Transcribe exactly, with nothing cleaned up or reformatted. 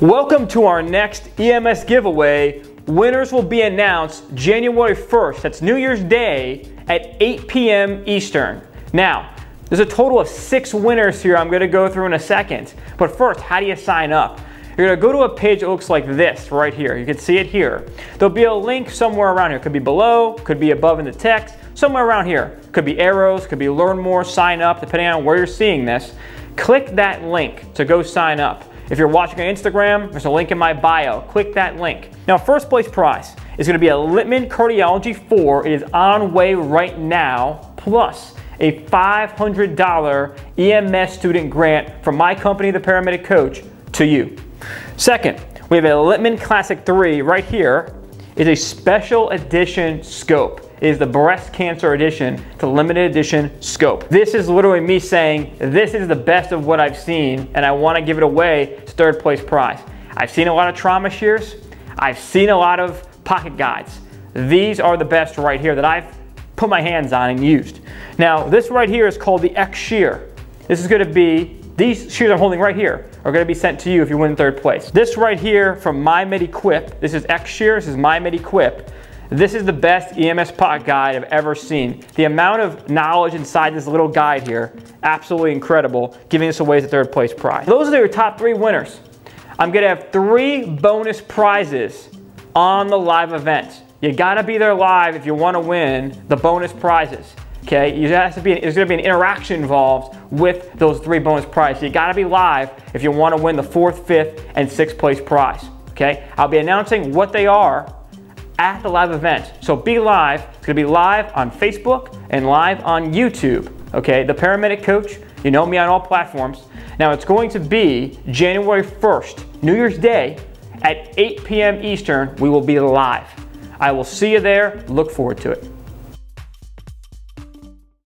Welcome to our next E M S giveaway. Winners will be announced January first, that's New Year's Day, at eight p m Eastern. Now, there's a total of six winners here I'm gonna go through in a second. But first, how do you sign up? You're gonna go to a page that looks like this right here. You can see it here. There'll be a link somewhere around here. Could be below, could be above in the text, somewhere around here. Could be arrows, could be learn more, sign up, depending on where you're seeing this. Click that link to go sign up. If you're watching on Instagram, there's a link in my bio. Click that link. Now, first place prize is gonna be a Littman Cardiology four. It is on way right now, plus a five hundred dollar E M S student grant from my company, The Paramedic Coach, to you. Second, we have a Littman Classic three right here. Is a special edition scope. It is the breast cancer edition, the limited edition scope. This is literally me saying, this is the best of what I've seen, and I want to give it away as third place prize. I've seen a lot of trauma shears. I've seen a lot of pocket guides. These are the best right here that I've put my hands on and used. Now, this right here is called the X shear. This is going to be, these shears I'm holding right here are going to be sent to you if you win third place. This right here from MyMed-Equip, this is X shear, this is MyMed-Equip. This is the best E M S pocket guide I've ever seen. The amount of knowledge inside this little guide here, absolutely incredible, giving this away as a third place prize. Those are your top three winners. I'm gonna have three bonus prizes on the live event. You gotta be there live if you wanna win the bonus prizes. Okay, you have to be, there's gonna be an interaction involved with those three bonus prizes. You gotta be live if you wanna win the fourth, fifth, and sixth place prize. Okay, I'll be announcing what they are at the live event. So be live. It's gonna be live on Facebook and live on YouTube. Okay, The Paramedic Coach, you know me on all platforms. Now it's going to be January first, New Year's Day, at eight p m Eastern. We will be live. I will see you there. Look forward to it.